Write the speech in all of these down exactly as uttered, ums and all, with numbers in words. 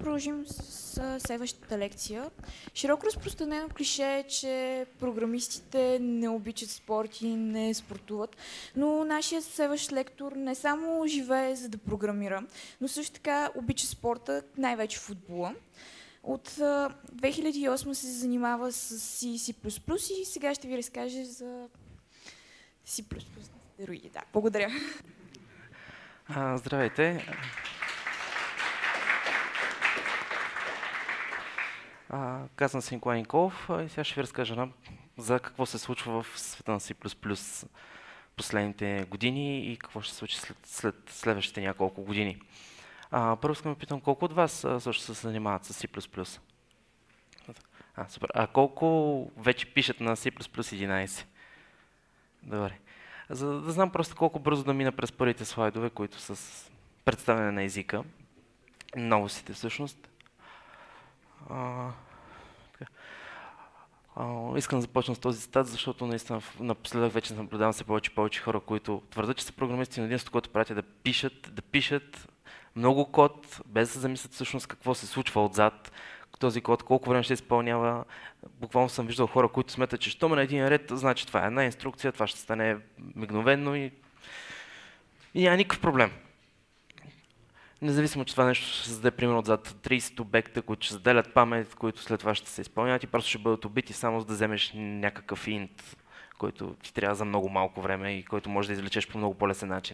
продължим с следващата лекция. Широко разпространено клише е, че програмистите не обичат спорт и не спортуват, но нашия следващ лектор не само живее за да програмира, но също така обича спорта, най-вече футбола. От две хиляди и осма се занимава с C и C++ и сега ще ви разкаже за C++ на стероиди. Да, благодаря. А, здравейте! А, казвам се Николай Николов и сега ще ви разкажа за какво се случва в света на C++ последните години и какво ще се случи след, след следващите няколко години. А, първо искам да питам колко от вас а, също се занимават с C++? А, супер. А колко вече пишат на C++ единайсет? Добре. За да знам просто колко бързо да мина през първите слайдове, които са с представяне на езика. Новостите всъщност. А, така. А, искам да започна с този цитат, защото наистина напоследък вече наблюдавам се повече и повече хора, които твърдят, че са програмисти, но единството, което правят е да пишат, да пишат много код, без да се замислят всъщност какво се случва отзад. Този код, колко време ще изпълнява. Буквално съм виждал хора, които сметат, че щом е на един ред, значи това е една инструкция, това ще стане мигновено и, и няма никакъв проблем. Независимо, че това нещо ще създаде примерно отзад трийсет обекта, които ще заделят памет, които след това ще се изпълняват и просто ще бъдат убити само за да вземеш някакъв инт, който ти трябва за много малко време и който можеш да извлечеш по много по-лесен начин.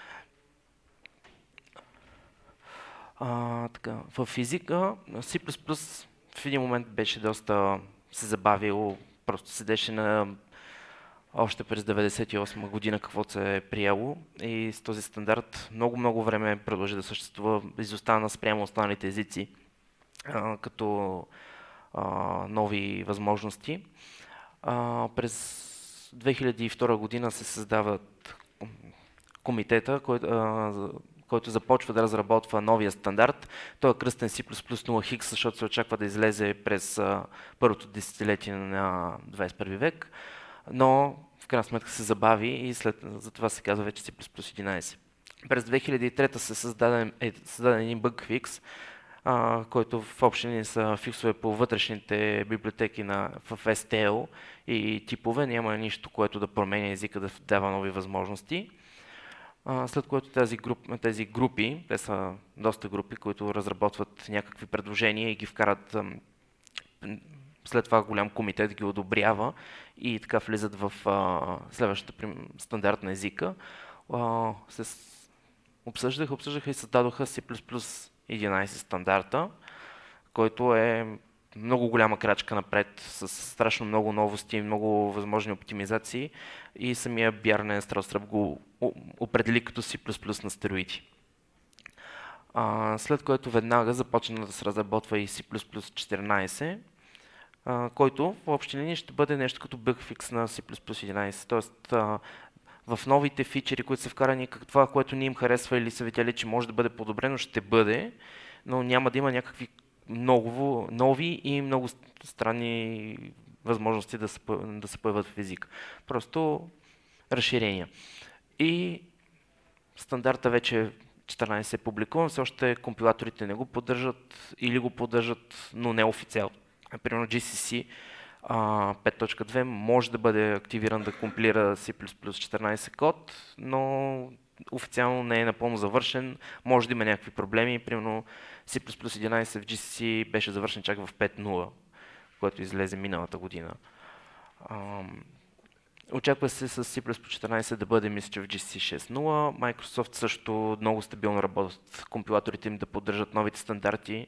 А, така, в физика C++ в един момент беше доста се забавил, просто седеше на още през деветдесет и осма година каквото се е приело и с този стандарт много-много време продължи да съществува, изостана спрямо останалите езици а, като а, нови възможности. А, през две хиляди и втора година се създават комитета, който, а, който започва да разработва новия стандарт. Той е кръстен C++ нула хикс, защото се очаква да излезе през а, първото десетилетие на двайсет и първи век, но в крайна сметка се забави и след, затова се казва вече C++ единайсет. През две хиляди и трета се създаде, е, създаден един бъг фикс, а, който в общи линии са фиксове по вътрешните библиотеки на, в ес ти ел и типове. Няма нищо, което да променя езика, да дава нови възможности. А, след което тези, груп, тези групи, те са доста групи, които разработват някакви предложения и ги вкарат, след това голям комитет ги одобрява и така влизат в а, следващата стандартна езика. А, се обсъждаха, обсъждаха и създадоха C++ единайсет стандарта, който е много голяма крачка напред, с страшно много новости, много възможни оптимизации и самия Бjarne Stroustrup го определи като C++ на стероиди. А, след което веднага започна да се разработва и C++ четиринайсет, а, който в общи линии ще бъде нещо като бъгфикс на C++ единайсет. Тоест, а, в новите фичери, които са вкарани, това, което ни им харесва или са видяли, че може да бъде подобрено, ще бъде, но няма да има някакви много нови и много странни възможности да се, да се появят в език. Просто разширения. И стандарта вече четиринайсет е публикуван, все още компилаторите не го поддържат или го поддържат, но не официално. Примерно джи си си а, пет точка две може да бъде активиран да компилира C++ четиринайсет код, но официално не е напълно завършен, може да има някакви проблеми. Примерно C++ единайсет в джи си си беше завършен чак в пет точка нула, което излезе миналата година. Ам, Очаква се с C++ четиринайсет да бъде, мисля, че в джи си си шест точка нула. Microsoft също много стабилно работят компилаторите им да поддържат новите стандарти.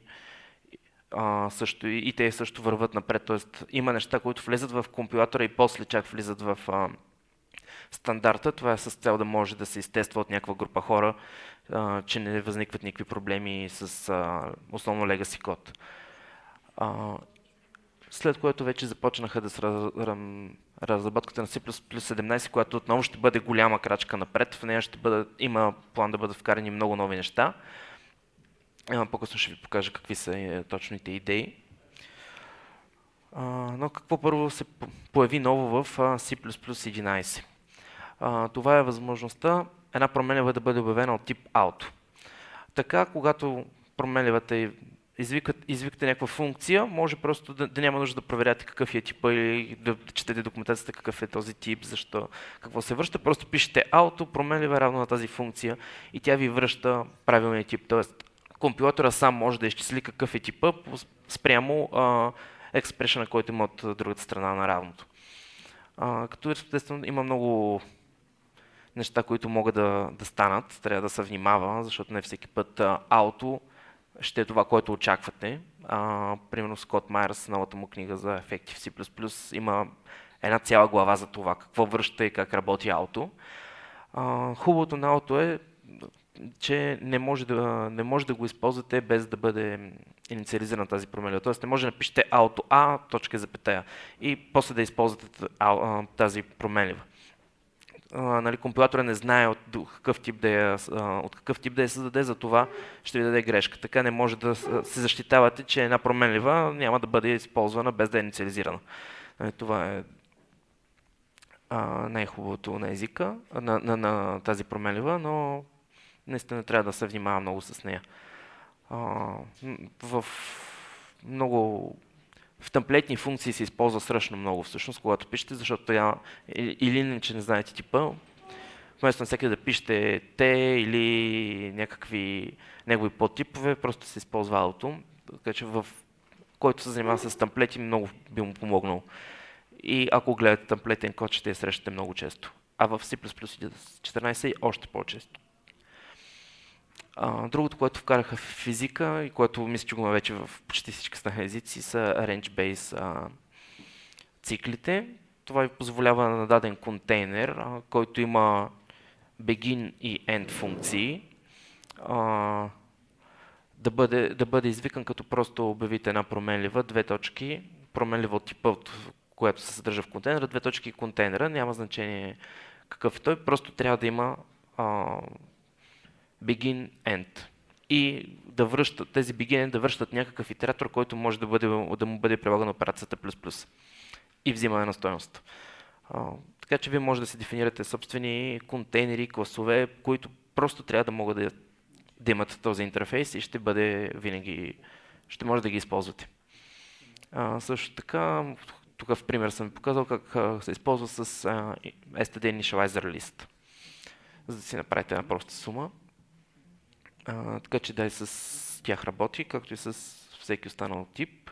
А, също, и, и те също върват напред, т.е. има неща, които влезат в компилатора и после чак влизат в а, стандарта. Това е с цел да може да се изтества от някаква група хора, а, че не възникват никакви проблеми с а, основно legacy код. А, след което вече започнаха да се раз, разработката на C++ седемнайсет, която отново ще бъде голяма крачка напред. В нея ще бъде, има план да бъдат вкарани много нови неща. По-късно ще ви покажа какви са точните идеи. А, но какво първо се появи ново в C++ единайсет? А, това е възможността една променлива да бъде обявена от тип auto. Така, когато променливата извикат, извикате някаква функция, може просто да, да няма нужда да проверяте какъв е типа или да, да четете документацията какъв е този тип, защо, какво се връща. Просто пишете auto, променлива равно на тази функция и тя ви връща правилния тип. Тоест, компилатора сам може да изчисли какъв е типа спрямо експрешена, който има от другата страна на равното. А, като естествено има много неща, които могат да, да станат, трябва да се внимава, защото не всеки път auto ще е това, което очаквате. А, примерно Скот Майерс, новата му книга за ефекти в C++, има една цяла глава за това, какво връща и как работи auto. А, хубавото на auto е, че не може, да, не може да го използвате без да бъде инициализирана тази променлива. Тоест не може да напишете auto A, точка запетая и после да използвате тази променлива. Uh, нали, компилатора не знае от какъв тип да я, uh, от какъв тип да я създаде, за това ще ви даде грешка. Така не може да се защитавате, че една променлива няма да бъде използвана без да е инициализирана. Uh, това е uh, най-хубавото на езика, на, на, на тази променлива, но наистина трябва да се внимава много с нея. Uh, в много В темплейтни функции се използва страшно много всъщност, когато пишете, защото я, или иначе не знаете типа, вместо на всеки да пишете те или някакви негови подтипове, просто се използва auto. Така че в който се занимава с темплети, много би му помогнал. И ако гледате темплетен код, ще я срещате много често. А в C++ четиринайсет още по-често. Uh, другото, което вкараха в физика и което мисля, че го има вече в почти всички останали езици, са range-based uh, циклите. Това ви позволява на даден контейнер, uh, който има begin и end функции, uh, да, бъде, да бъде извикан като просто обявите една променлива, две точки, променлива от типа, от която се съдържа в контейнера, две точки контейнера, няма значение какъв е той, просто трябва да има uh, begin, end. И да връщат, тези begin да връщат някакъв итератор, който може да, бъде, да му бъде прилагана операцията плюс плюс и взимане на стойност. А, така че вие може да си дефинирате собствени контейнери, класове, които просто трябва да могат да, да имат този интерфейс и ще бъде винаги, ще може да ги използвате. А, също така, тук в пример съм ви показал как а, се използва с а, ес ти ди Initializer List, за да си направите една проста сума. Uh, така че да и с тях работи, както и с всеки останал тип.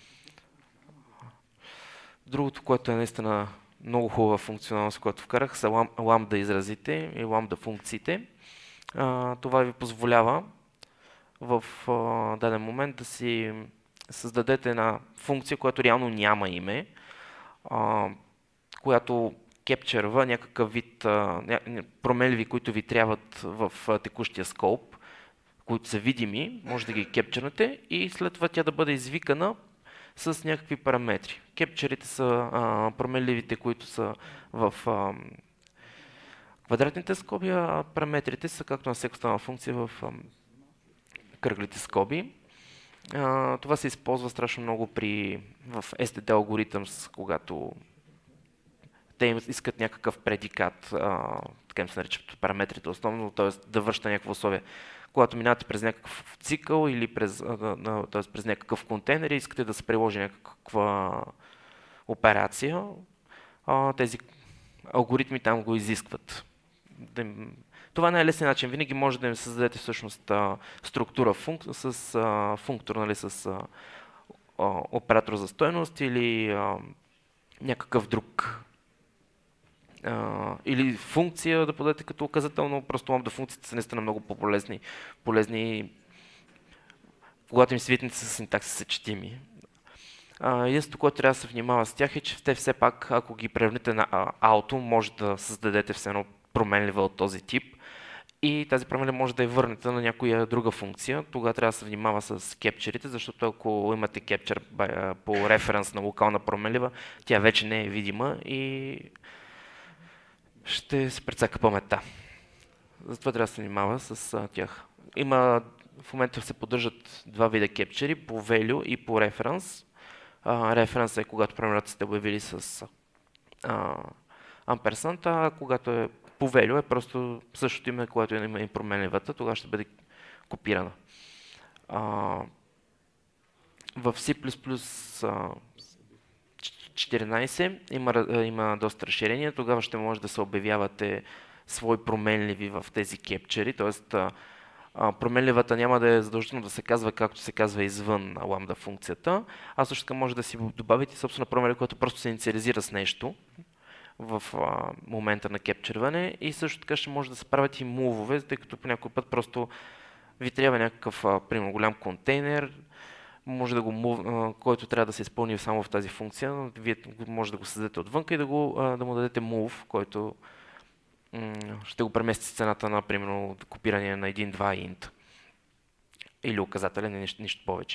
Другото, което е наистина много хубава функционалност, която вкарах, са лам, ламда изразите и ламда функциите. Uh, това ви позволява в uh, даден момент да си създадете една функция, която реално няма име, uh, която кепчерва някакъв вид uh, променливи, които ви трябват в uh, текущия скоп, които са видими, може да ги кепчернете и след това тя да бъде извикана с някакви параметри. Кепчерите са а, променливите, които са в а, квадратните скоби, а параметрите са, както на всяка останала функция, в а, кръглите скоби. А, това се използва страшно много при, в ес ти ди Algorithms, когато те искат някакъв предикат, а, така им се наричат параметрите основно, т.е. да връща някакво условие. Когато минавате през някакъв цикъл или през, т.е. през някакъв контейнер и искате да се приложи някаква операция, а, тези алгоритми там го изискват. Това не е лесен начин. Винаги може да им създадете всъщност а, структура функ... с а, функтор, нали, с а, а, оператор за стойност или а, някакъв друг Uh, или функция да подадете като указателно, просто ламда функциите са наистина много по-полезни, полезни, когато им свитните са синтакси съчетими. Uh, единството, което трябва да се внимава с тях е, че те все пак, ако ги превърнете на uh, auto, може да създадете все едно променлива от този тип и тази променлива може да я върнете на някоя друга функция. Тогава трябва да се внимава с кепчерите, защото ако имате кепчер по референс на локална променлива, тя вече не е видима и ще се прецака паметта. Затова трябва да се внимава с а, тях. Има, в момента се поддържат два вида кепчери, по value и по reference. Reference е когато променливата сте обявили с а, амперсант, а когато е по value е просто същото име, когато има и променливата, тогава ще бъде копирана. А, В C++ а, четиринайсет има, ра- има доста разширения. Тогава ще може да се обявявате свои променливи в тези кепчери, т.е. а, променливата няма да е задължително да се казва както се казва извън ламда функцията, а също така може да си добавите собствена променлива, която просто се инициализира с нещо в а, момента на кепчерване и също така ще може да се правят и мувове, тъй като по някой път просто ви трябва някакъв, а, примерно, голям контейнер, може да го move, а, който трябва да се изпълни само в тази функция, но вие може да го създадете отвънка и да, го, а, да му дадете move, който м- ще го премести с цената на, примерно, копиране на един-два int. Или указателен, нищо, нищо повече.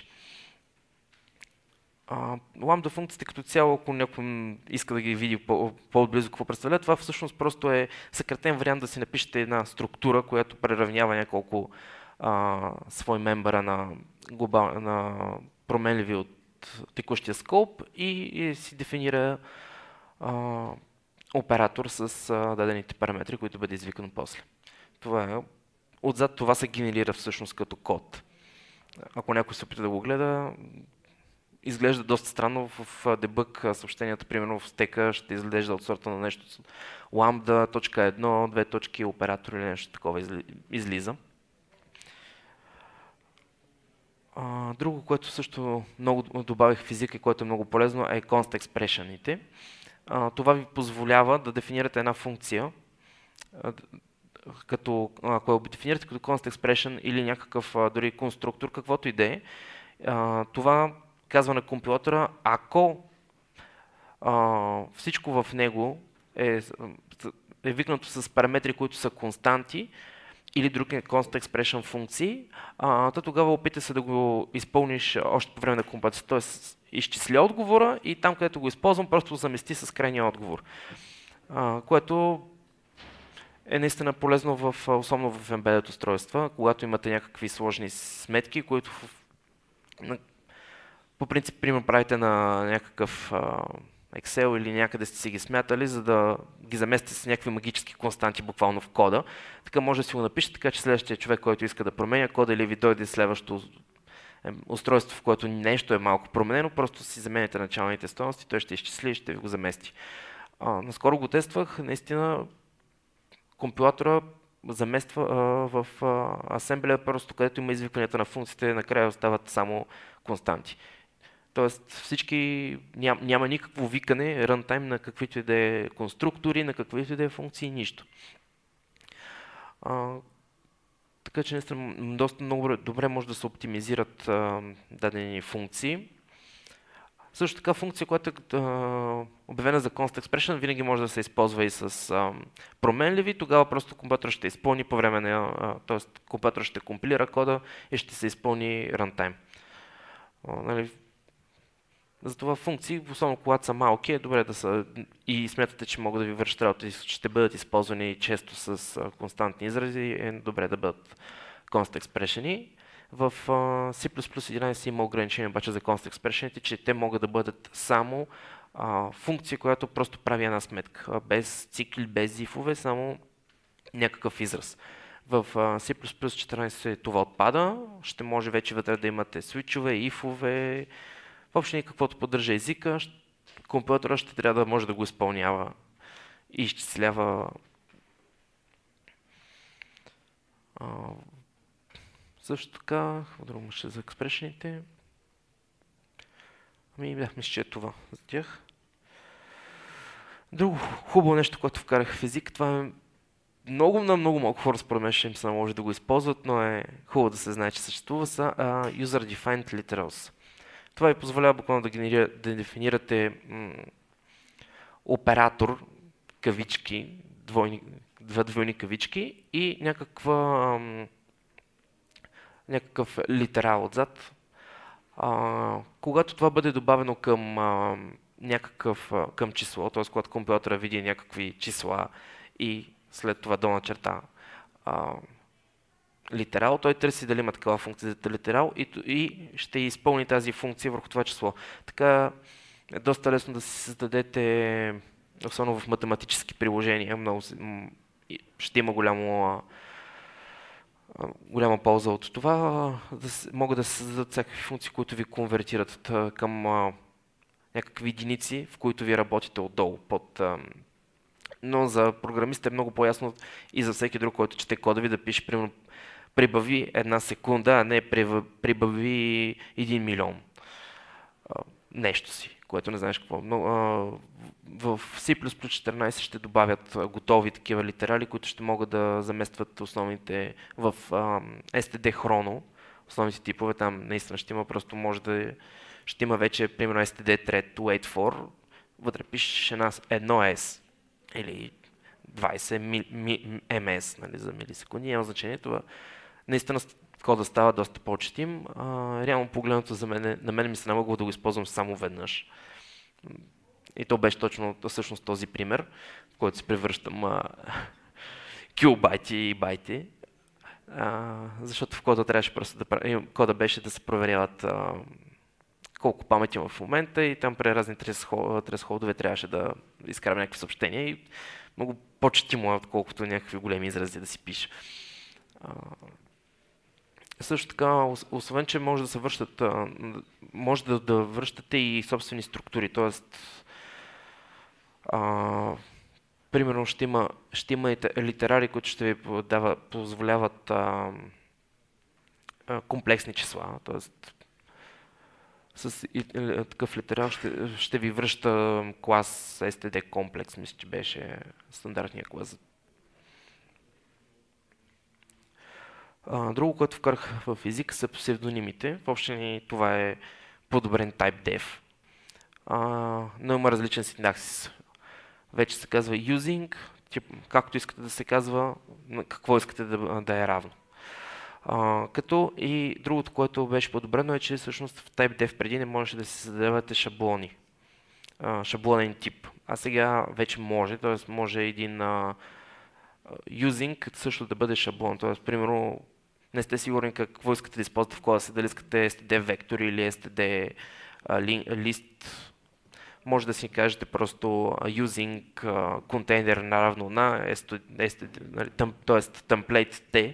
Uh, ламда функциите като цяло, ако някой иска да ги види по- по-отблизо какво представлява, това всъщност просто е съкратен вариант да си напишете една структура, която преравнява няколко uh, свои мембъра на, глобал, на променливи от текущия скоп и, и си дефинира uh, оператор с uh, дадените параметри, които бъде извикано после. Това е. Отзад това се генерира всъщност като код. Ако някой се опита да го гледа, изглежда доста странно в дебъг съобщенията, примерно в стека ще изглежда от сорта на нещо ламда, точка едно, две точки, оператор или нещо такова излиза. Друго, което също много добавих в езика и което е много полезно, е const expression-ите. Това ви позволява да дефинирате една функция, като, ако я дефинирате като const expression или някакъв дори конструктор, каквото и да е, това казва на компилатора, ако а, всичко в него е, е викнато с параметри, които са константи или други const expression функции, а, то тогава опитай се да го изпълниш още по време на компилацията. Тоест, изчисли отговора и там, където го използвам, просто го замести с крайния отговор. А, което е наистина полезно, в, особено в embedded устройства, когато имате някакви сложни сметки, които в, на, по принцип, примерно правите на някакъв а, Excel или някъде сте си ги смятали, за да ги заместите с някакви магически константи буквално в кода. Така може да си го напишете, така че следващия човек, който иска да променя кода или ви дойде следващото устройство, в което нещо е малко променено, просто си замените началните стойности, той ще изчисли и ще ви го замести. А, наскоро го тествах, наистина компилатора замества а, в асемблея, просто където има извикванията на функциите, накрая остават само константи. Тоест всички, ням, няма никакво викане, рънтайм на каквито и да е конструктори, на каквито и да е функции, нищо. А, така че наистина доста много добре може да се оптимизират а, дадени функции. Също така функция, която е а, обявена за const expression, винаги може да се използва и с а, променливи. Тогава просто компютър ще изпълни по време на, т.е. компютър ще компилира кода и ще се изпълни рънтайм. Нали, затова функции, особено когато са малки, е добре да са и смятате, че могат да ви вършат работа и ще бъдат използвани често с а, константни изрази, е добре да бъдат const expression. В а, C++ единайсет има ограничение обаче за const expression, че те могат да бъдат само а, функция, която просто прави една сметка, без цикли, без if-ове, само някакъв израз. В а, C++ четиринайсет това отпада, ще може вече вътре да имате switch-ове, if-ове, въобще каквото поддържа езика, компютъра ще трябва да може да го изпълнява и изчислява. А, също така, друго ще за експрешените. Ами, да, мисля, че е това за тях. Друго хубаво нещо, което вкарах в език, това е много, много, много малко хора според мен ще им се наложи да го използват, но е хубаво да се знае, че съществува, са uh, User Defined Literals. Това ви позволява буквално да, генери... да дефинирате м- оператор, кавички, двойни, две двойни кавички и някаква, м- някакъв литерал отзад. А, когато това бъде добавено към а, някакъв а, към число, т.е. когато компютъра види някакви числа и след това долна черта а, литерал, той търси дали има такава функция за литерал и, и ще изпълни тази функция върху това число. Така е доста лесно да си създадете, особено в математически приложения, много, ще има голямо голяма полза от това, да се, могат да се създадат всякакви функции, които ви конвертират към а, някакви единици, в които ви работите отдолу. Под, а, но за програмиста е много по-ясно и за всеки друг, който чете кода ви, да пише, примерно, прибави една секунда, а не прибави един милион. А, нещо си, което не знаеш какво. Но, а, в C++ четиринайсет ще добавят готови такива литерали, които ще могат да заместват основните в а, ес ти ди Chrono, основните типове. Там наистина ще има, просто може да ще има вече, примерно, ес ти ди thread wait for, вътре пишеш една, едно S или двайсет ем ес, нали, за милисекунди, няма значение. Това наистина кода става доста по-четим. Реално погледнато за мен, на мен ми се намъгва да го използвам само веднъж. И то беше точно всъщност този пример, в който се превръщам а, килобайти и байти. А, защото в кода трябваше просто да прави, кода беше да се проверяват а, колко памет има в момента и там при разни тресхолдове трябваше да изкарам някакви съобщения и много по-четимо е, отколкото някакви големи изрази да си пише. А, също така, освен че може да се връщат, може да, да връщате и собствени структури, т.е. примерно ще има, ще има литерари, които ще ви дава, позволяват а, а, комплексни числа, т.е. с и, и, такъв литерал ще, ще ви връща клас ес ти ди комплекс, мисля, че беше стандартния клас. Друго, което вкарах в език, са псевдонимите. Въобще това е подобрен TypeDev, но има различен синтаксис. Вече се казва using, както искате да се казва, какво искате да, да е равно. А, като и другото, което беше подобрено е, че всъщност в TypeDev преди не можеше да се създавате шаблони, а, шаблонен тип. А сега вече може, т.е. може един а, using също да бъде шаблон. Т.е. примерно не сте сигурни какво искате да използвате в кода си, дали искате ес ти ди вектор или ес ти ди лист. Може да си кажете просто using container наравно на т.е. template-те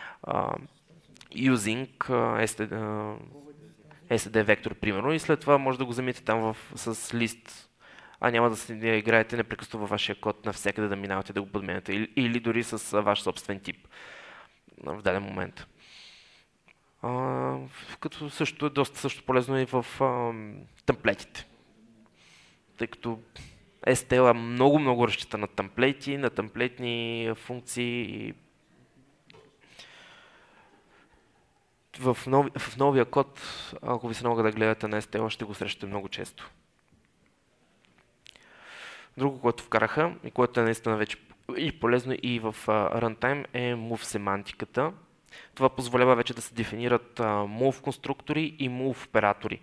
using ес ти ди вектор, примерно, и след това може да го замените там в, с лист, а няма да се играете непрекъснато във вашия код навсякъде да минавате да го подменяте, или, или дори с ваш собствен тип в даден момент. А, като също е доста също полезно и в а, темплейтите, тъй като ес ти ел е много много разчита на темплейти, на темплейтни функции. В, нови, в новия код, ако ви се налага да гледате на ес ти ел, ще го срещате много често. Друго, което вкараха и което е наистина вече и полезно и в runtime, е move семантиката. Това позволява вече да се дефинират uh, move конструктори и move оператори.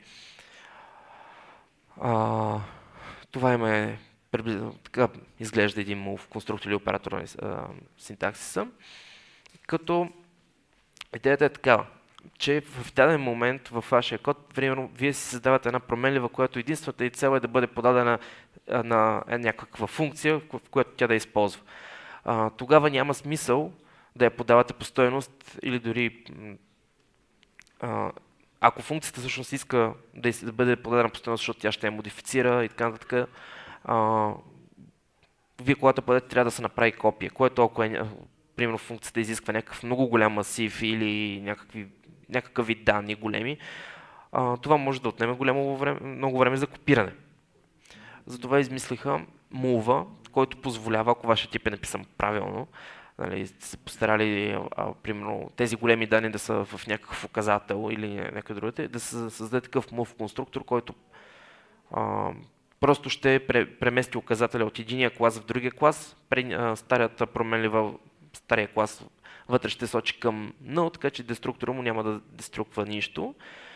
Uh, това има е приблизително така изглежда един move конструктор или оператор на uh, синтаксиса. Като идеята е такава, че в даден момент в вашия код, примерно, вие си създавате една променлива, която единствената и цел е да бъде подадена на някаква функция, в която тя да използва. А, тогава няма смисъл да я подавате по стойност или дори а, ако функцията всъщност иска да, да бъде подадена по стойност, защото тя ще я модифицира и така нататък, а, вие когато подадете трябва да се направи копия, което ако е, примерно функцията изисква някакъв много голям масив или някакви, някакъв вид данни големи, а, това може да отнеме голямо време, много време за копиране. Затова измислиха move, който позволява, ако вашия тип е написан правилно, нали, сте се постарали, а, примерно, тези големи данни да са в някакъв указател или някакъв другите, да се създаде такъв move конструктор, който а, просто ще премести указателя от единия клас в другия клас, при а, старията променлива, стария клас вътре ще сочи към null, така че деструктора му няма да деструква нищо.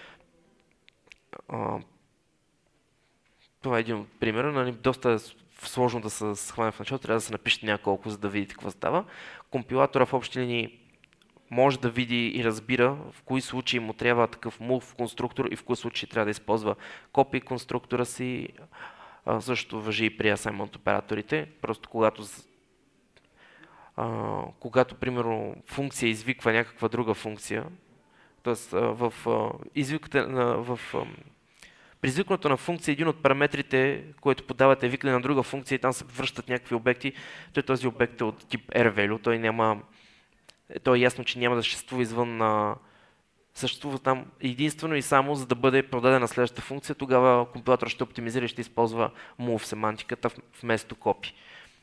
А, това е един от примера, нали, доста е сложно да се схване в началото, трябва да се напишете няколко, за да видите какво става. Компилатора в общи линии може да види и разбира в кои случаи му трябва такъв move конструктор и в кои случаи трябва да използва копи конструктора си. А, също важи и при assignment операторите. Просто когато а, когато, примерно, функция извиква някаква друга функция, т.е. в извикването на, в при извикването на функция, един от параметрите, който подавате, е викане на друга функция и там се връщат някакви обекти, той този обект е от тип R-value, той няма, той е ясно, че няма да съществува извън на съществува там единствено и само за да бъде продадена следващата функция, тогава компилатор ще оптимизира и ще използва move семантиката вместо copy.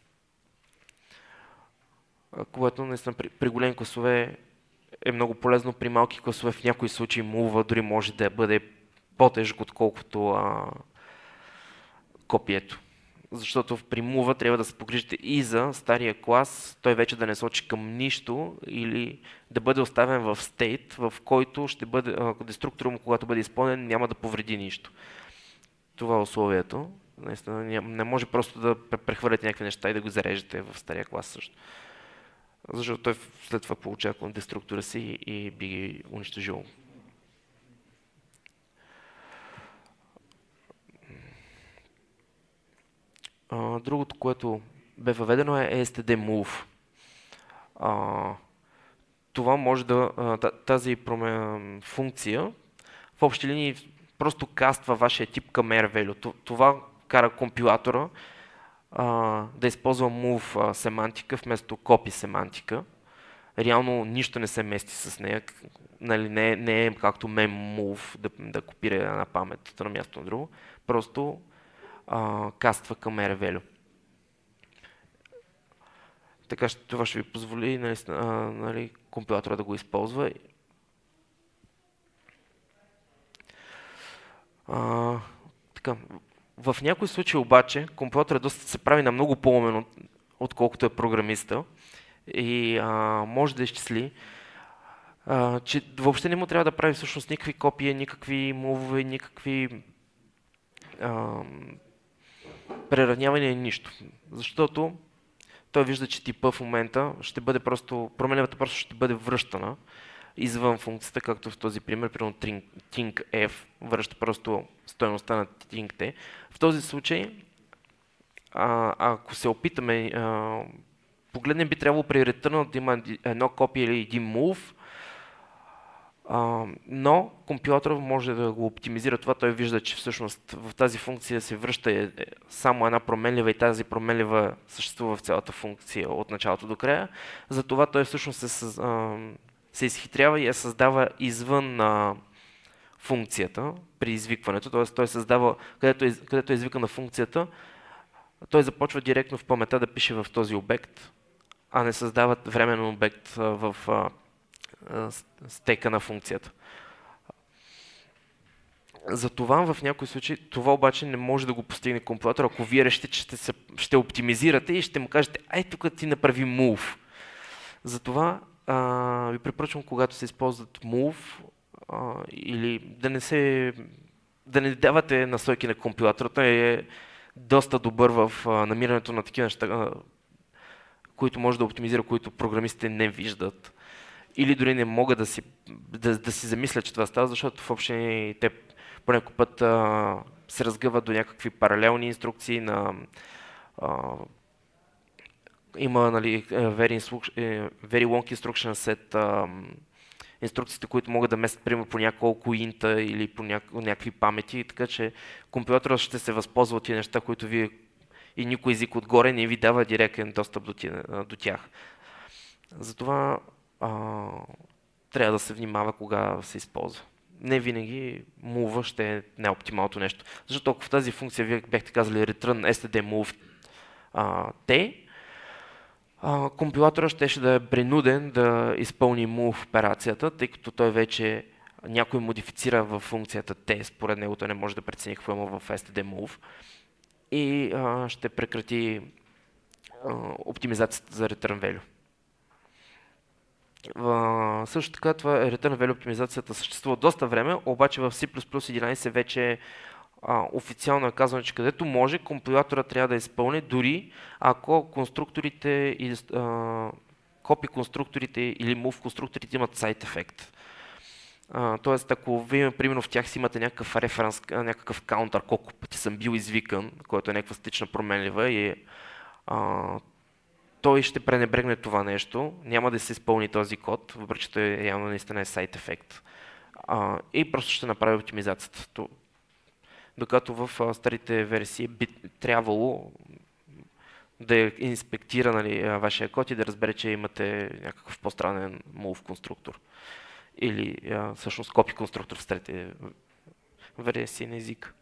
Което наистина при, при големи класове е много полезно, при малки класове в някои случаи move дори може да бъде по-тежък, отколкото а, копието. Защото при move трябва да се погрижите и за стария клас, той вече да не сочи към нищо или да бъде оставен в стейт, в който ще бъде, ако деструктора му, когато бъде изпълнен, няма да повреди нищо. Това е условието. Наистина, не може просто да прехвърляте някакви неща и да го зарежете в стария клас също. Защото той след това получава деструктора си и би ги унищожил. Другото, което бе въведено е ес ти ди move. Това може да, тази функция в общи линии просто каства вашия тип към R-value. Това кара компилатора да използва move семантика вместо copy семантика. Реално нищо не се мести с нея. Нали, не, не е както mem-move да, да копира една памет на място на друго. Просто а, каства към R-value. Така това ще ви позволи нали, а, нали, компилатора да го използва. А, така. В някои случаи обаче компилатора доста се прави на много по-умен, отколкото е програмиста и а, може да изчисли, а, че въобще не му трябва да прави всъщност никакви копии, никакви мувове, никакви а, преравнявания, нищо. Защото той вижда, че типа в момента ще бъде просто, променливата просто ще бъде връщана извън функцията, както в този пример, примерно ThinkF връща просто стойността на ThinkT. В този случай, а, ако се опитаме, а, погледнем, би трябвало при return да има едно копие или един move, а, но компилатор може да го оптимизира това. Той вижда, че всъщност в тази функция се връща само една променлива и тази променлива съществува в цялата функция от началото до края. Затова той всъщност се, а, се изхитрява и я създава извън а, функцията при извикването. Т.е. той създава, където е, където е извикана функцията, той започва директно в паметта да пише в този обект, а не създава временен обект в а, а, стека на функцията. Затова в някои случаи това обаче не може да го постигне компилатор, ако вие решите, че ще, се, ще оптимизирате и ще му кажете, ай тук ти направи move. Затова а, ви препоръчвам, когато се използват move а, или да не се да не давате насойки на компилатора. Той е доста добър в а, намирането на такива неща, а, които може да оптимизира, които програмистите не виждат. Или дори не могат да си, да, да си замислят, че това става, защото въобще те по някой път а, се разгъват до някакви паралелни инструкции на а, има нали, very, very long instruction set а, инструкциите, които могат да местят примерно по няколко инта или по някакви памети, така че компилаторът ще се възползва от тези неща, които вие и никой език отгоре не ви дава директен достъп до, тия, до тях. Затова а, трябва да се внимава кога се използва. Не винаги move ще е неоптималното нещо. Защото ако в тази функция вие бяхте казали return std move а, t, а, компилатора ще, ще да е принуден да изпълни move операцията, тъй като той вече някой модифицира в функцията t, според него той не може да прецени какво има в std move и а, ще прекрати а, оптимизацията за return value. Uh, също така, това return value оптимизацията съществува доста време, обаче в C++ единайсет вече uh, официално е казано, че където може, компилатора трябва да изпълни, дори ако конструкторите, uh, копи конструкторите или move конструкторите имат side effect. Uh, тоест, ако вие, примерно, в тях си имате някакъв референс, някакъв каунтър, колко пъти съм бил извикан, който е някаква стична променлива и uh, той ще пренебрегне това нещо, няма да се изпълни този код, въпреки че той явно наистина е сайт ефект. А, и просто ще направи оптимизацията. То, докато в а, старите версии би трябвало да инспектира, нали, вашия код и да разбере, че имате някакъв по-странен move конструктор. Или а, всъщност copy конструктор в старите версии на език.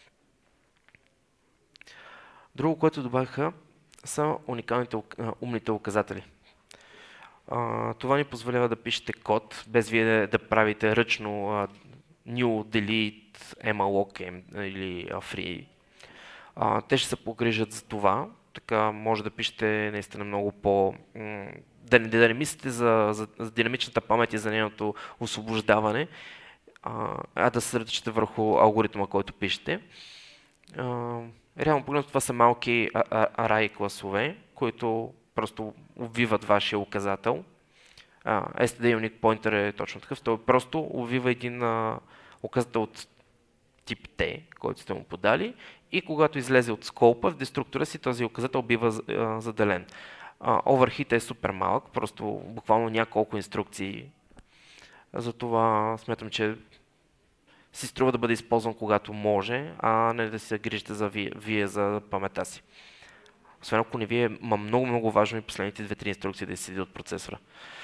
Друго, което добавиха, са уникалните умните указатели. А, това ни позволява да пишете код, без вие да, да правите ръчно а, new, delete, malloc или а, free. А, те ще се погрижат за това. Така може да пишете наистина много по... Да не, да не мислите за, за, за динамичната памет и за нейното освобождаване, а, а да се съсредоточите върху алгоритма, който пишете. А, реално погледнато това са малки array класове, които просто обвиват вашия указател. Uh, ес ти ди Unique Pointer е точно такъв. Той просто обвива един а, указател от тип T, който сте му подали, и когато излезе от скопа в деструктора си, този указател бива а, заделен. Overhead е супер малък, просто буквално няколко инструкции. Затова смятам, че си струва да бъде използван когато може, а не да се грижите за вие, вие за паметта си. Освен ако не ви е много, много важно и последните две-три инструкции да седи от процесора.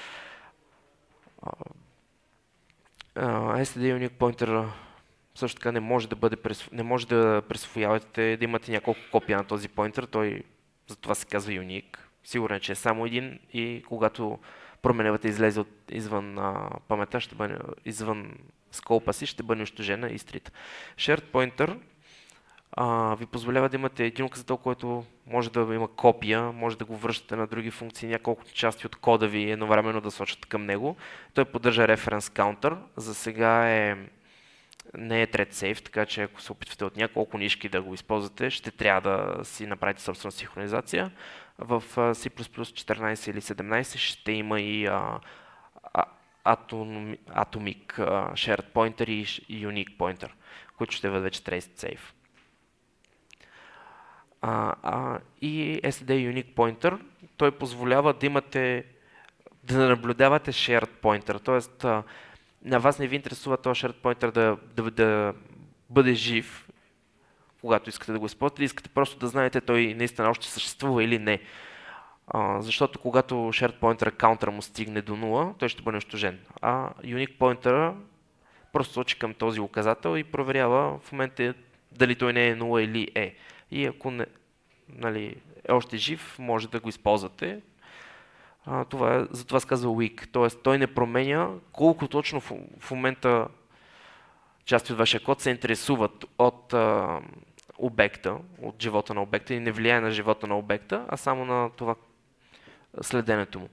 ес ти ди Unique Pointer също така не може да бъде, не може да присвоявате, да имате няколко копия на този поинтер, той затова се казва Unique. Сигурен е, че е само един и когато променевата излезе от, извън а, паметта, ще бъде извън скопа си, ще бъде унищожена и стрит. Shared Pointer а, ви позволява да имате един указател, който може да има копия, може да го връщате на други функции, няколко части от кода ви едновременно да сочат към него. Той поддържа Reference Counter. За сега е, не е thread safe, така че ако се опитвате от няколко нишки да го използвате, ще трябва да си направите собствена синхронизация. В C++ четиринайсет или седемнайсет ще има и а, а, Atomic, Atomic uh, Shared Pointer и Unique Pointer, които ще бъдат вече trace safe. А, а, и ес ти ди Unique Pointer, той позволява да имате, да наблюдавате Shared Pointer, т.е. на вас не ви интересува този Shared Pointer да, да, да бъде жив, когато искате да го използвате, или искате просто да знаете той наистина още съществува или не. А, защото когато Shared Pointer каунтера му стигне до нула, той ще бъде унищожен. А Unique Pointer просто сочи към този указател и проверява в момента дали той не е нула или е. И ако не, нали, е още жив, може да го използвате. А, това е, затова се казва weak, т.е. той не променя колко точно в, в момента части от вашия код се интересуват от а, обекта, от живота на обекта и не влияе на живота на обекта, а само на това следенето му.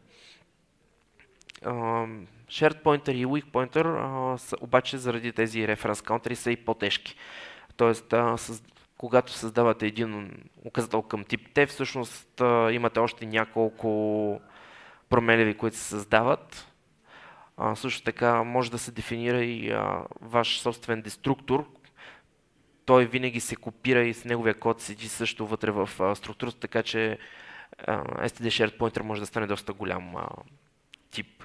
Uh, Shared Pointer и Weak Pointer uh, са, обаче заради тези Reference Counters са и по-тежки. Тоест, uh, с, когато създавате един указател към тип T, всъщност uh, имате още няколко променливи, които се създават. Uh, също така може да се дефинира и uh, ваш собствен деструктор. Той винаги се копира и с неговия код седи също вътре в uh, структурата, така че uh, ес ти ди Shared Pointer може да стане доста голям uh, тип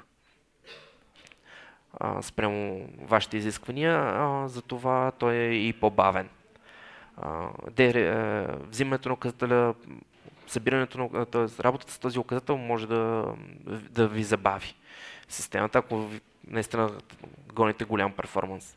uh, спрямо вашите изисквания, uh, затова той е и по-бавен. Uh, uh, взимането на указателя, събирането на, т.е. работата с този указател може да, да ви забави системата, ако ви, наистина гоните голям перформанс.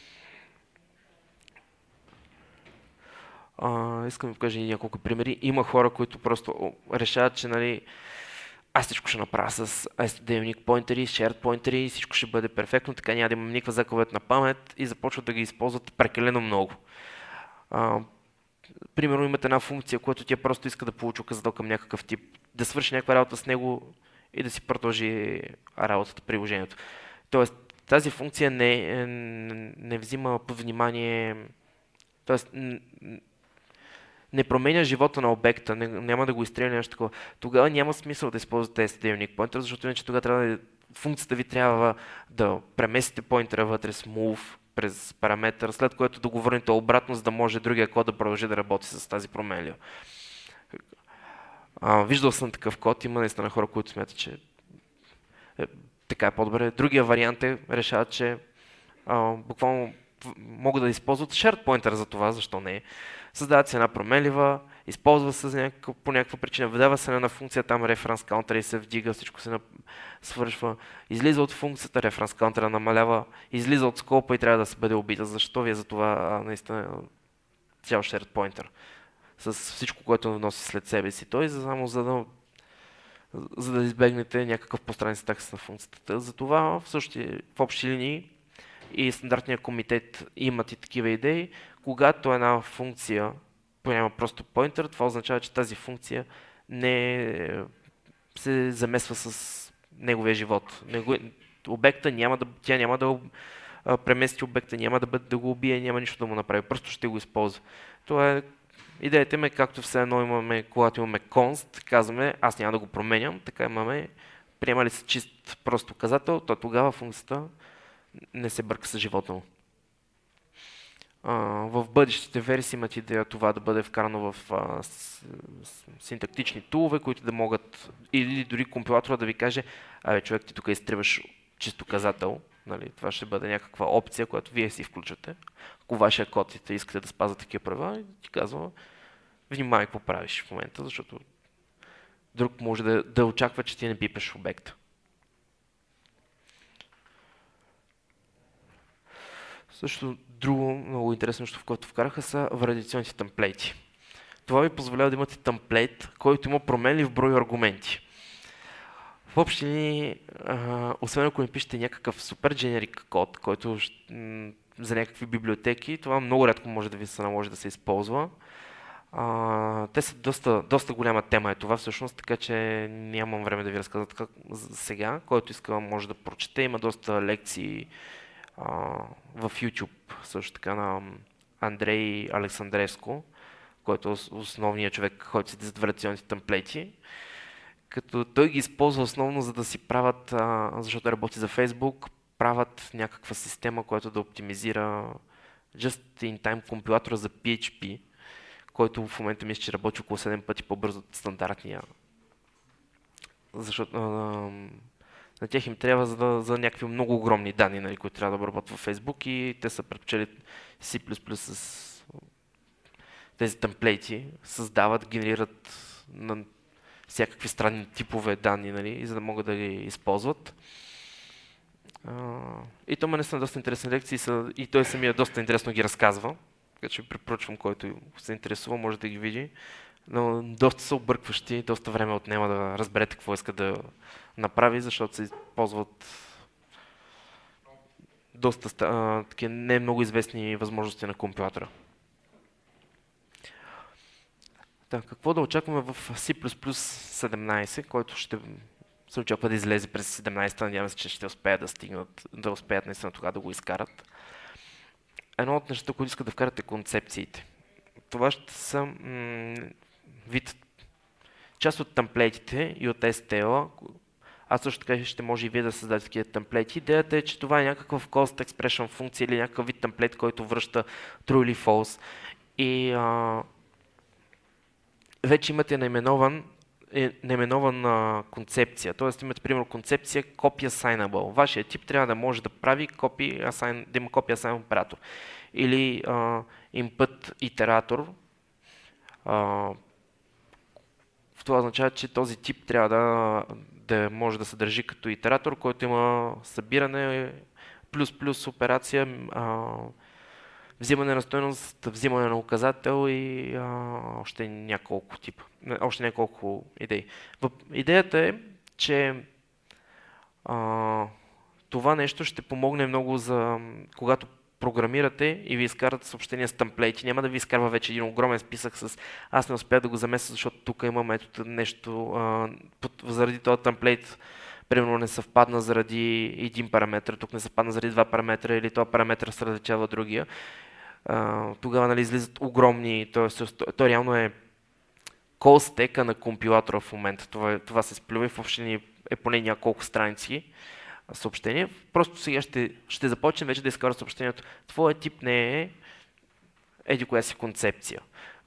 Uh, искам да ви кажа няколко примери. Има хора, които просто решават, че нали, аз всичко ще направя с ес ти ди Unique Pointer, Shared Pointer и всичко ще бъде перфектно, така няма да имам никаква заповед на памет и започват да ги използват прекалено много. Uh, примерно имате една функция, която тя просто иска да получи указател към някакъв тип, да свърши някаква работа с него и да си продължи работата, приложението. Тоест тази функция не, не, не взима под внимание, тоест не променя живота на обекта, не, няма да го изстреля нещо такова. Тогава няма смисъл да използвате ес ти ди Unique Pointer, защото иначе тогава трябва да, функцията ви трябва да преместите поинтера вътре с move през параметър, след което да го върнете обратно, за да може другия код да продължи да работи с тази променлива. А, виждал съм такъв код, има наистина хора, които смятат, че е, така е по-добре. Другия вариант е, решават, че а, буквално могат да използват shared pointer за това, защо не. Създават се една променлива, използва се за някакъв, по някаква причина, вдава се на функция, там reference counter и се вдига, всичко се свършва, излиза от функцията, reference counter намалява, излиза от скопа и трябва да се бъде убита. Защо ви е за това наистина цял shared pointer с всичко, което носи след себе си. Той само за да, за да избегнете някакъв постранен такс на функцията. Затова в, същи, в общи линии и стандартния комитет имат и такива идеи. Когато една функция приема просто pointer, това означава, че тази функция не се замесва с неговия живот. Него, обекта няма да, тя няма да премести обекта, няма да, бъде, да го убие, няма нищо да му направи, просто ще го използва. Това е идеята ми, както все едно имаме, когато имаме const, казваме, аз няма да го променям, така имаме, приема ли се чист прост указател, то тогава функцията не се бърка с живота му. Uh, в бъдещите версии имат идея това да бъде вкарано в uh, с, с, синтактични тулове, които да могат, или дори компилатора да ви каже, абе човек, ти тук изтриваш чист указател, нали? Това ще бъде някаква опция, която вие си включвате. Ако вашия код искате да спазва такива правила, ти казва, внимай какво правиш в момента, защото друг може да, да очаква, че ти не пипаш обекта. Също друго много интересно нещо, в което вкараха, са валидационните темплейти. Това ви позволява да имате темплейт, който има променлив брой аргументи. В общи линии, освен ако не пишете някакъв супер дженерик код, който за някакви библиотеки, това много рядко може да ви се наложи да се използва. А, те са доста, доста голяма тема е това всъщност, така че нямам време да ви разказвам сега. Който иска може да прочете, има доста лекции Uh, в YouTube, също така на Андрей Александреско, който е основният човек, който седи зад валидационните темплейти. Като той ги използва основно за да си правят, uh, защото работи за Facebook, правят някаква система, която да оптимизира just-in-time компилатора за Пи Ейч Пи, който в момента мисля, че работи около седем пъти по-бързо от стандартния. Защото uh, на тях им трябва за, да, за някакви много огромни данни, нали, които трябва да обработват във Facebook и те са предпочели C++ с тези темплейти, създават, генерират на всякакви странни типове данни, нали, за да могат да ги използват. Uh, и то ме са доста интересни лекции са, и той самия доста интересно ги разказва, така че препоръчвам, който се интересува, може да ги види. Но доста са объркващи, доста време отнема да разберете какво иска да направи, защото се използват доста а, такива не много известни възможности на компилатора. Так, какво да очакваме в C++ седемнайсет, който ще се очаква да излезе през седемнайсета, надявам се, че ще успеят да стигнат, да успеят наистина тогава да го изкарат. Едно от нещата, които искат да вкарат е концепциите. Това ще са вид, част от темплейтите и от Ес Ти Ел-а, а също така ще може и вие да създадете такива темплейти. Идеята е, че това е някакъв cost expression функция или някакъв вид темплейт, който връща true или false. И а, вече имате наименован, е, наименована концепция. Тоест имате, примерно, концепция copy assignable. Вашия тип трябва да може да прави copy assign, да има copy assign оператор. Или а, input итератор. А, това означава, че този тип трябва да, да може да се държи като итератор, който има събиране, плюс-плюс операция, а, взимане на стойност, взимане на указател и а, още няколко типа, още няколко идеи. Идеята е, че а, това нещо ще помогне много за когато програмирате и ви изкарат съобщения с темплейти. Няма да ви изкарва вече един огромен списък с аз не успя да го замеся, защото тук имам ето нещо а, заради този темплейт. Примерно не съвпадна заради един параметр, тук не съвпадна заради два параметра или този параметр се различава от другия. А, тогава нали, излизат огромни, т.е. то реално е call стека на компилатора в момента. Това, това се сплюва и в общини е поне няколко страници съобщение. Просто сега ще, ще започнем вече да изкарва съобщението. Твоя тип не е еди коя си концепция.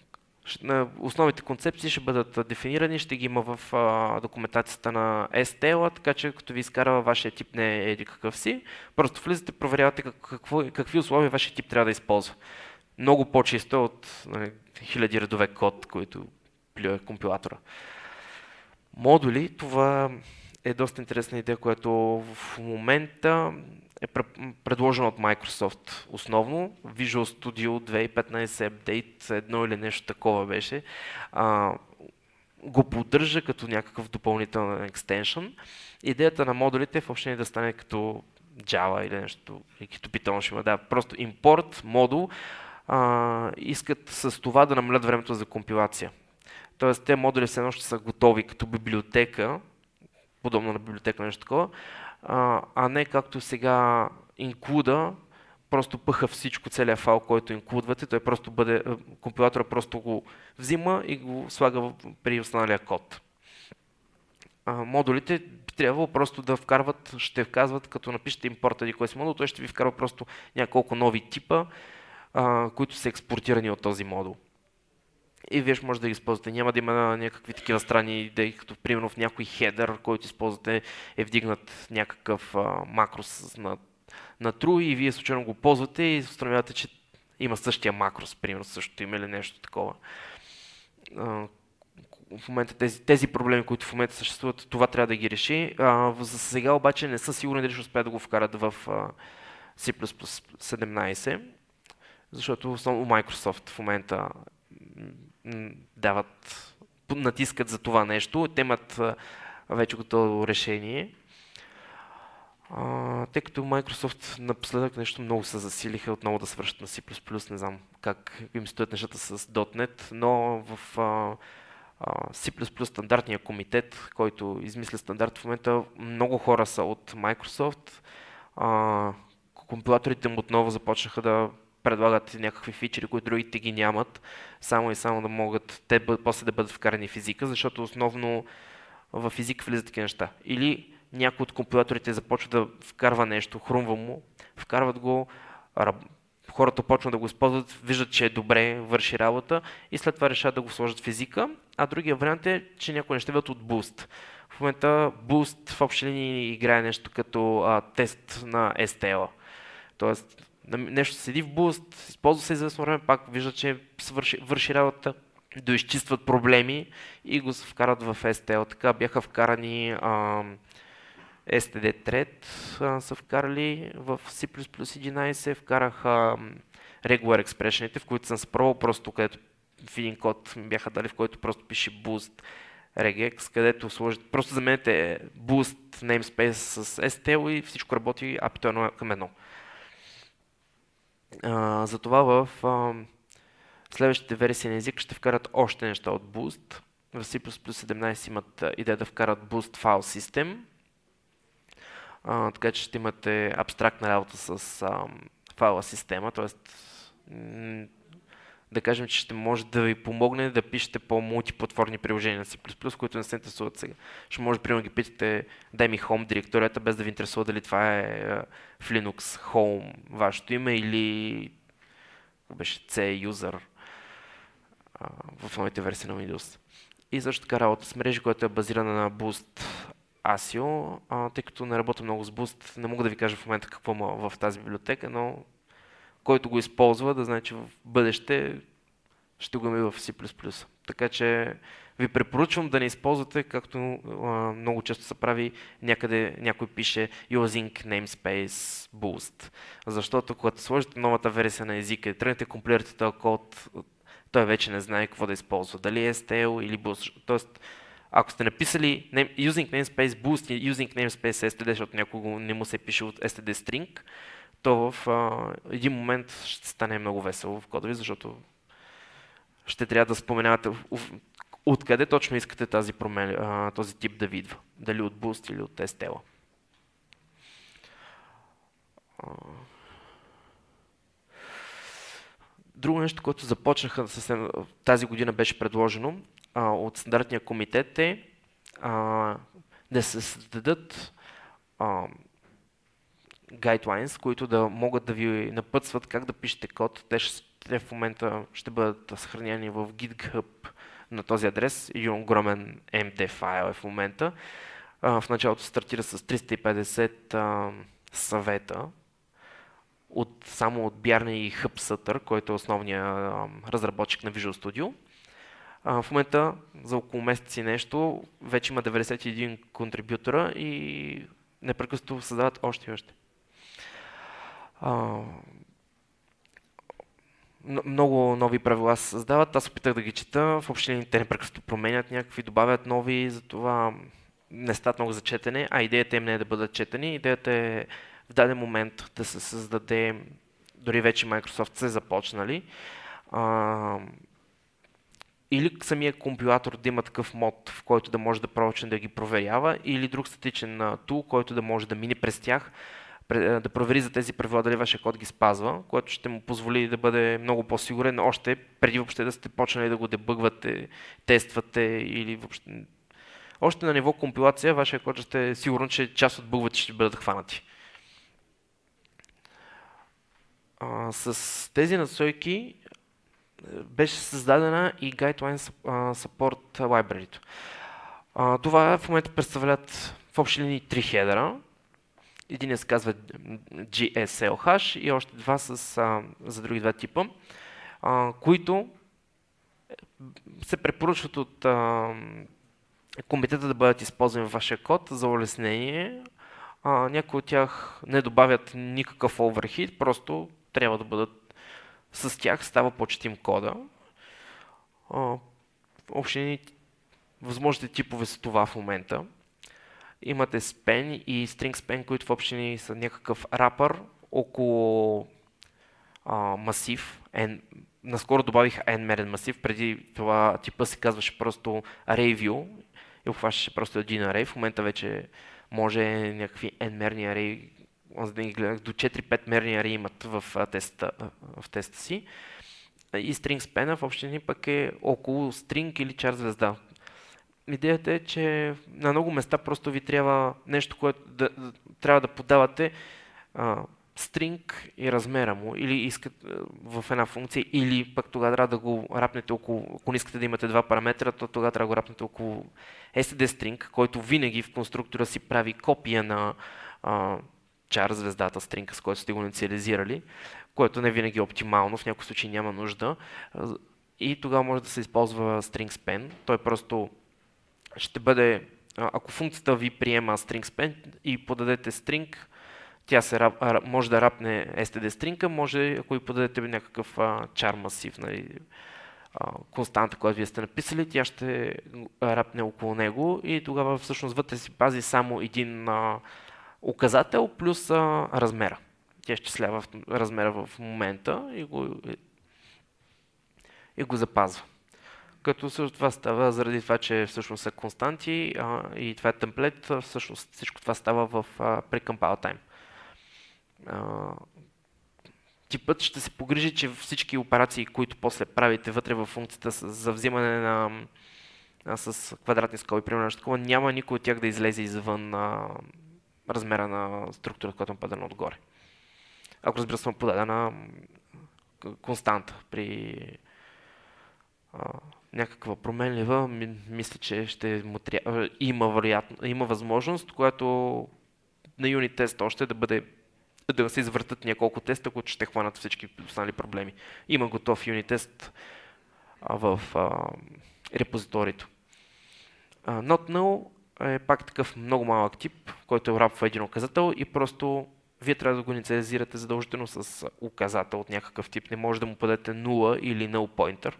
Основните концепции ще бъдат дефинирани, ще ги има в а, документацията на ес ти ел, така че като ви изкарва вашия тип не е еди какъв си, просто влизате, проверявате как, какво, какви условия вашия тип трябва да използва. Много по-чисто от нали, хиляди редове код, които плюе компилатора. Модули, това е доста интересна идея, която в момента е предложено от Microsoft основно. Visual Studio две хиляди и петнайсет Update, едно или нещо такова беше. А, го поддържа като някакъв допълнителен екстеншън. Идеята на модулите е въобще не да стане като Java или нещо, или като Python ще има. Да, просто импорт, модул, а, искат с това да намалят времето за компилация. Тоест, те модули все едно ще са готови като библиотека, подобно на библиотека, нещо такова, а, а не както сега инклуда, просто пъха всичко, целият файл, който инклудвате, той просто бъде, компилатора просто го взима и го слага при останалия код. А, модулите би трябвало просто да вкарват, ще вказват, като напишете импорт еди кой си модул, той ще ви вкарва просто няколко нови типа, а, които са експортирани от този модул. И вие ще може да ги използвате. Няма да има някакви такива странни идеи, като примерно в някой хедър, който използвате, е вдигнат някакъв а, макрос на, на true и вие случайно го ползвате и установявате, че има същия макрос, примерно същото име или нещо такова. А, в момента тези, тези проблеми, които в момента съществуват, това трябва да ги реши. А, за сега обаче не са сигурни дали ще успеят да го вкарат в а, C++ седемнайсет, защото основно Microsoft в момента дават, натискат за това нещо, те имат вече готово решение. А, тъй като Microsoft напоследък нещо много се засилиха отново да свършат на C++, не знам как им стоят нещата с .дот нет, но в а, а, C++ стандартния комитет, който измисля стандарт в момента, много хора са от Microsoft. А, компилаторите му отново започнаха да предлагат някакви фичери, които другите ги нямат, само и само да могат те бъд, после да бъдат вкарани в езика, защото основно в език влизат такива неща. Или някой от компилаторите започва да вкарва нещо, хрумва му, вкарват го, хората почват да го използват, виждат, че е добре, върши работа и след това решават да го сложат в езика, а другия вариант е, че някои неща видят от Boost. В момента Boost в общи линии играе нещо като а, тест на ес ти ел. Тоест, нещо седи в Boost, използва се известно време, пак вижда, че свърши, върши работа, доизчистват проблеми и го се вкарат в ес ти ел. Така бяха вкарани а, ес ти ди Thread, а, са вкарали в C++ единайсет, вкараха Regular Expression-ите, в които съм спробвал просто, където в един код ми бяха дали, в който просто пише Boost regex, където сложите, просто заменете Boost namespace с ес ти ел и всичко работи апито едно към едно. Uh, затова в uh, следващите версии на език ще вкарат още неща от Boost. В C++ седемнайсет имат uh, идея да вкарат Boost File System. Uh, така че ще имате абстрактна работа с uh, файла система, т.е. да кажем, че ще може да ви помогне да пишете по-мултиплатформни приложения на C++, които не се интересуват сега. Ще може, примерно, ги питате, дай ми Home директорията, без да ви интересува дали това е в Linux Home вашето име или беше C user в новите версии на Windows. И също така работа с мрежи, която е базирана на Boost Asio, тъй като не работя много с Boost, не мога да ви кажа в момента какво има в тази библиотека, но който го използва, да знае, че в бъдеще ще го има и в C++. Така че ви препоръчвам да не използвате, както а, много често се прави, някъде някой пише using namespace boost. Защото когато сложите новата версия на езика и тръгнете компилирате този код, той вече не знае какво да използва. Дали е ес ти ел или boost. Тоест, ако сте написали using namespace boost и using namespace ес ти ди, защото някого не му се пише от ес ти ди string, то в а, един момент ще стане много весело в кода ви, защото ще трябва да споменавате откъде точно искате тази промен, а, този тип да видва. Дали от Boost или от ес ти ел. Друго нещо, което започнаха съвсем тази година беше предложено а, от стандартния комитет е а, да се създадат а, guidelines, които да могат да ви напътстват как да пишете код. Те ще, те в момента ще бъдат съхранени в GitHub на този адрес. Един огромен Ем Ди файл е в момента. А, в началото стартира с триста и петдесет а, съвета, от, само от Бярни и Hubsutter, който е основният а, разработчик на Visual Studio. А, в момента за около месец и нещо вече има деветдесет и един контрибютора и непрекъснато създават още и още. А, много нови правила се създават, аз опитах да ги чета, в общи те непрекъснато променят някакви, добавят нови, затова не стават много за четене, а идеята им не е да бъдат четени, идеята е в даден момент да се създаде, дори вече Microsoft се започнали, а, или самия компилатор да има такъв мод, в който да може да прочне да ги проверява, или друг статичен тул, който да може да мине през тях, да провери за тези правила дали вашия код ги спазва, което ще му позволи да бъде много по-сигурен, още преди въобще да сте почнали да го дебъгвате, тествате или въобще... Още на ниво компилация вашия код ще е сигурен, че част от бъговете ще бъдат хванати. А, с тези насойки беше създадена и Guideline Support Library. А, това в момента представляват в общи линии три хедера. Един се казва Джи Ес Ел Hash и още два с, а, за други два типа, а, които се препоръчват от а, комитета да бъдат използвани в вашия код за улеснение. А, някои от тях не добавят никакъв overhead, просто трябва да бъдат с тях, става по-четим кода. А, общини, възможните типове са това в момента. Имате span и string span, които в общини са някакъв рапър около а, масив. N, наскоро добавих n-мерен масив, преди това типа се казваше просто array view и обхващаше просто един array. В момента вече може някакви n-мерни array, за да ги гледах, до четири-пет мерни array имат в теста, в теста си. И string span в общини пък е около string или char звезда. Идеята е, че на много места просто ви трябва нещо, което да, да, трябва да подавате а, стринг и размера му, или искат а, в една функция, или пък тогава трябва да го рапнете около, ако не искате да имате два параметра, то тогава трябва да го рапнете около ес ти ди string, който винаги в конструктора си прави копия на а, char звездата стринг, с който сте го инициализирали, което не винаги е оптимално, в някои случаи няма нужда. И тогава може да се използва string span. Той просто ще бъде, ако функцията ви приема string span и подадете string, тя се, може да рапне ес ти ди string, може, ако ви подадете някакъв а, char масив, нали, а, константа, която вие сте написали, тя ще рапне около него и тогава всъщност вътре си пази само един а, указател плюс а, размера. Тя ще слява размера в момента и го, и го запазва. Като също това става заради това, че всъщност са константи а, и това е темплет, всъщност всичко това става в pre-compile time. А, типът ще се погрижи, че всички операции, които после правите вътре във функцията за взимане на а, с квадратни скоби, примерно такова, няма никой от тях да излезе извън а, размера на структурата, която е подадена отгоре. Ако разбира се, подадена константа при а, някаква променлива, мисля, че ще му тря... има, вероятно, има възможност, която на юнит тест още да бъде да се извъртат няколко теста, които ще хванат всички останали проблеми. Има готов юнит тест в а, репозиторито. А, Not Null е пак такъв много малък тип, който е рапва един указател и просто вие трябва да го инициализирате задължително с указател от някакъв тип. Не може да му подадете нула или null pointer.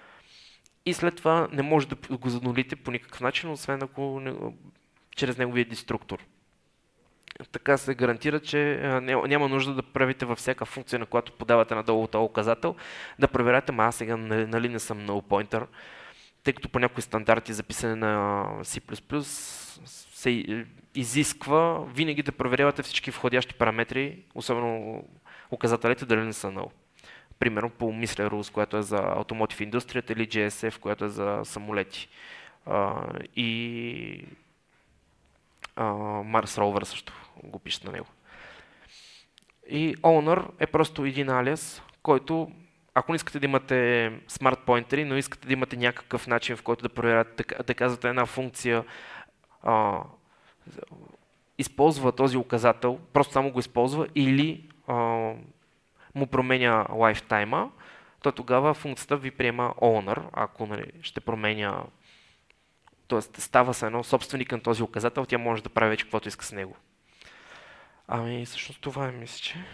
И след това не може да го занулите по никакъв начин, освен ако не, чрез неговия деструктор. Така се гарантира, че няма нужда да правите във всяка функция, на която подавате надолу този указател, да проверяте, ма аз сега нали не съм null pointer, тъй като по някои стандарти за писане на C++ се изисква винаги да проверявате всички входящи параметри, особено указателите, дали не са null. Примерно по Missler Rules, която е за Automotive индустрията, или Джи Ес Еф, която е за самолети. А, и а, Mars Rover също го пишат на него. И Owner е просто един алиас, който ако не искате да имате смарт поинтери, но искате да имате някакъв начин, в който да проверяте, да, да казвате една функция, а, използва този указател, просто само го използва или а, му променя лайфтайма, то тогава функцията ви приема owner, ако нали, ще променя, т.е. става се едно собственик на този указател, тя може да прави вече каквото иска с него. Ами, всъщност това е, мисля, че...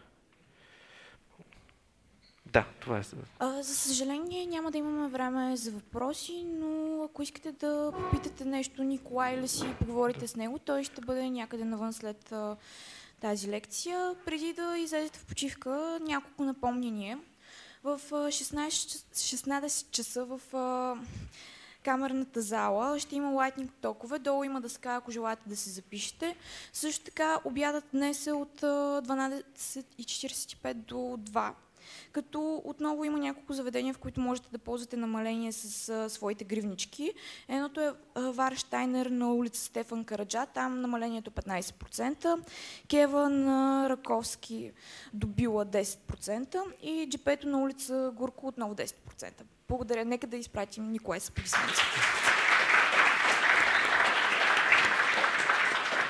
Да, това е. А, за съжаление няма да имаме време за въпроси, но ако искате да попитате нещо Николай или си поговорите с него, той ще бъде някъде навън след а, тази лекция. Преди да излезете в почивка, няколко напомняния. В шестнайсет часа в а, камерната зала ще има лайтнинг токове, долу има дъска, ако желаете да се запишете. Също така обядът днес е от дванайсет и четирийсет и пет до два. Като отново има няколко заведения, в които можете да ползвате намаление с а, своите гривнички. Едното е Варштайнер на улица Стефан Караджа, там намалението е петнайсет процента, Кева на Раковски добила десет процента и джипето на улица Гурко отново десет процента. Благодаря, нека да изпратим Николай с аплодисменти.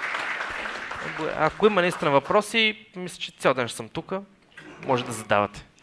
Ако има наистина въпроси, мисля, че цял ден ще съм тук. Може да задавате.